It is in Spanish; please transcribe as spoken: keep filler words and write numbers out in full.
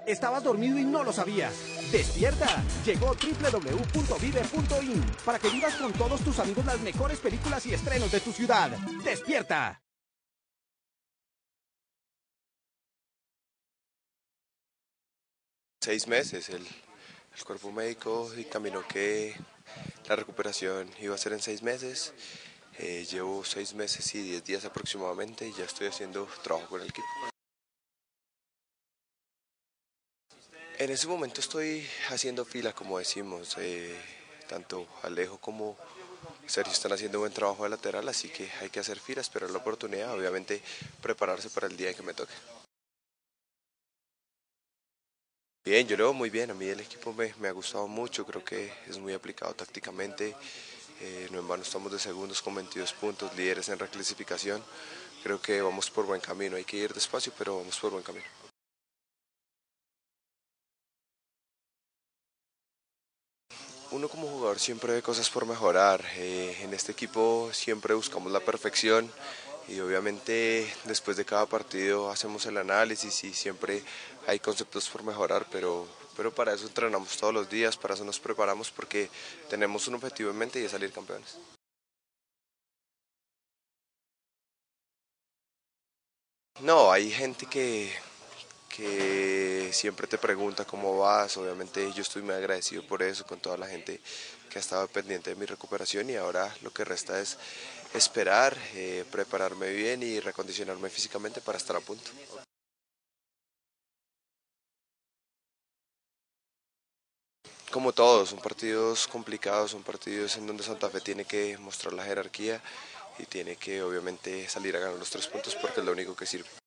Estabas dormido y no lo sabías. ¡Despierta! Llegó doble u doble u doble u punto vive punto in para que vivas con todos tus amigos las mejores películas y estrenos de tu ciudad. ¡Despierta! Seis meses, el, el cuerpo médico dictaminó que la recuperación iba a ser en seis meses. Eh, llevo seis meses y diez días aproximadamente y ya estoy haciendo trabajo con el equipo. En ese momento estoy haciendo fila, como decimos, eh, tanto Alejo como Sergio están haciendo buen trabajo de lateral, así que hay que hacer fila, esperar la oportunidad, obviamente prepararse para el día en que me toque. Bien, yo lo veo muy bien, a mí el equipo me, me ha gustado mucho, creo que es muy aplicado tácticamente, eh, no en vano estamos de segundos con veintidós puntos, líderes en reclasificación, creo que vamos por buen camino, hay que ir despacio, pero vamos por buen camino. Uno como jugador siempre ve cosas por mejorar, eh, en este equipo siempre buscamos la perfección y obviamente después de cada partido hacemos el análisis y siempre hay conceptos por mejorar, pero, pero para eso entrenamos todos los días, para eso nos preparamos porque tenemos un objetivo en mente y es salir campeones. No, hay gente que, que siempre te pregunta cómo vas, obviamente yo estoy muy agradecido por eso, con toda la gente que ha estado pendiente de mi recuperación y ahora lo que resta es esperar, eh, prepararme bien y recondicionarme físicamente para estar a punto. Como todos, son partidos complicados, son partidos en donde Santa Fe tiene que mostrar la jerarquía y tiene que obviamente salir a ganar los tres puntos porque es lo único que sirve.